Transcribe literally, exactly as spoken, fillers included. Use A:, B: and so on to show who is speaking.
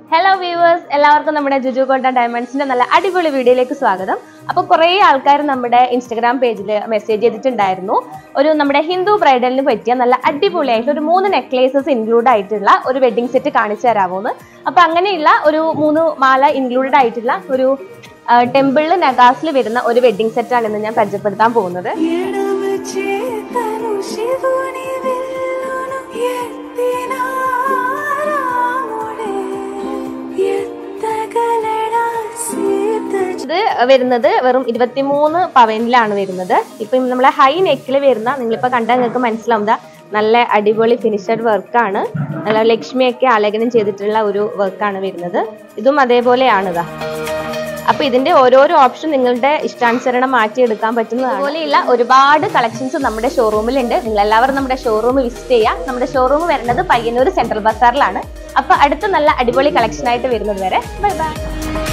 A: Hello viewers, എല്ലാവർക്കും നമ്മുടെ Juju Gold and Diamondsന്റെ നല്ല അടിപൊളി വീഡിയോയിലേക്ക് സ്വാഗതം. അപ്പോൾ കുറേ ആൾക്കാർ നമ്മുടെ Instagram പേജിൽ മെസ്സേജ് ചെയ്തിട്ടുണ്ടായിരുന്നു. ഒരു നമ്മുടെ ഹിന്ദു ബ്രൈഡലിന് പറ്റിയ നല്ല അടിപൊളിയായിട്ട് ഒരു മൂന്ന് നെക്ലേസസ് ഇൻക്ലൂഡ് ആയിട്ടുള്ള ഒരു വെഡിങ് സെറ്റ് കാണിച്ചു തരാമോന്ന്. അപ്പോൾ അങ്ങനെയുള്ള ഒരു മൂന്ന് മാല ഇൻക്ലൂഡഡ് ആയിട്ടുള്ള ഒരു ടെമ്പിളിൽ നഗാസിൽ വരുന്ന ഒരു വെഡിങ് സെറ്റ് ആണ് ഇന്ന് ഞാൻ പരിചയപ്പെടുത്താൻ പോകുന്നത്. ഇത് വരുന്നത് വെറും ഇരുപത്തിമൂന്ന് പവനിലാണ് വരുന്നത്. ഇപ്പം നമ്മളെ ഹൈ നെക്കിൽ വരുന്ന നിങ്ങളിപ്പോൾ കണ്ടാൽ നിങ്ങൾക്ക് മനസ്സിലാവുന്ന നല്ല അടിപൊളി ഫിനിഷഡ് വർക്കാണ്. നല്ല ലക്ഷ്മിയൊക്കെ ആലേഖനം ചെയ്തിട്ടുള്ള ഒരു വർക്കാണ് വരുന്നത്. ഇതും അതേപോലെയാണ് ഇതാ. അപ്പൊ ഇതിന്റെ ഓരോരോ ഓപ്ഷൻ നിങ്ങളുടെ ഇഷ്ടാനുസരണം മാറ്റിയെടുക്കാൻ പറ്റുന്നതാണ്. അതുപോലെയുള്ള ഒരുപാട് കളക്ഷൻസ് നമ്മുടെ ഷോറൂമിലുണ്ട്. നിങ്ങൾ എല്ലാവരും നമ്മുടെ ഷോറൂം വിസിറ്റ് ചെയ്യാം. നമ്മുടെ ഷോറൂം വരുന്നത് പയ്യന്നൂർ സെൻട്രൽ ബസാറിലാണ്. അപ്പൊ അടുത്ത നല്ല അടിപൊളി കളക്ഷൻ ആയിട്ട് വരുന്നത് വരെ ബൈ ബൈ.